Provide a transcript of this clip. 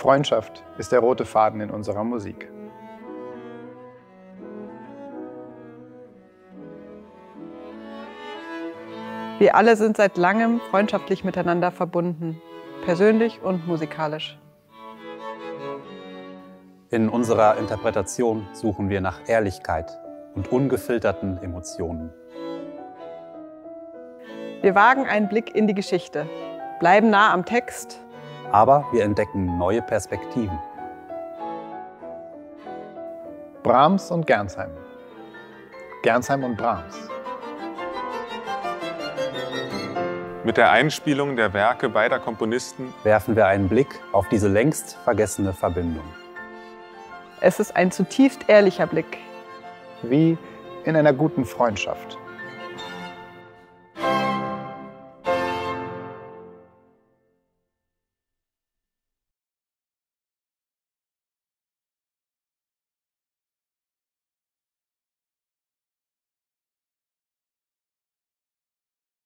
Freundschaft ist der rote Faden in unserer Musik. Wir alle sind seit langem freundschaftlich miteinander verbunden, persönlich und musikalisch. In unserer Interpretation suchen wir nach Ehrlichkeit und ungefilterten Emotionen. Wir wagen einen Blick in die Geschichte, bleiben nah am Text, Aber wir entdecken neue Perspektiven. Brahms und Gernsheim. Gernsheim und Brahms. Mit der Einspielung der Werke beider Komponisten Werfen wir einen Blick auf diese längst vergessene Verbindung. Es ist ein zutiefst ehrlicher Blick. Wie in einer guten Freundschaft.